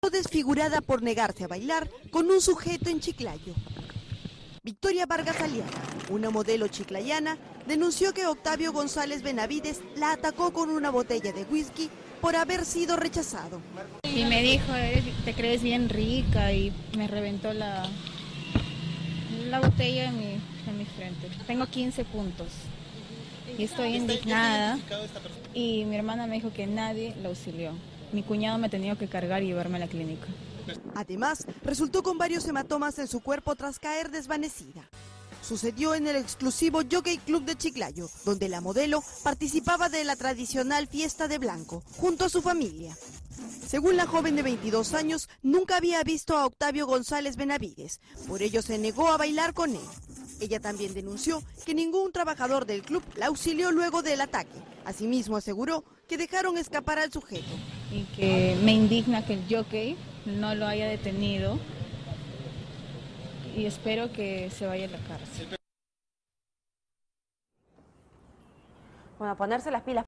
desfigurada por negarse a bailar con un sujeto en Chiclayo. Victoria Vargas Aliaga, una modelo chiclayana, denunció que Octavio González Benavides la atacó con una botella de whisky por haber sido rechazado. Y me dijo, te crees bien rica, y me reventó la botella en mi frente. Tengo 15 puntos y estoy indignada, y mi hermana me dijo que nadie la auxilió. Mi cuñado me ha tenido que cargar y llevarme a la clínica. Además, resultó con varios hematomas en su cuerpo tras caer desvanecida. Sucedió en el exclusivo Jockey Club de Chiclayo, donde la modelo participaba de la tradicional fiesta de blanco, junto a su familia. Según la joven de 22 años, nunca había visto a Octavio González Benavides, por ello se negó a bailar con él. Ella también denunció que ningún trabajador del club la auxilió luego del ataque. Asimismo aseguró que dejaron escapar al sujeto. Y que me indigna que el jockey no lo haya detenido, y espero que se vaya a la cárcel. Bueno, ponerse las pilas.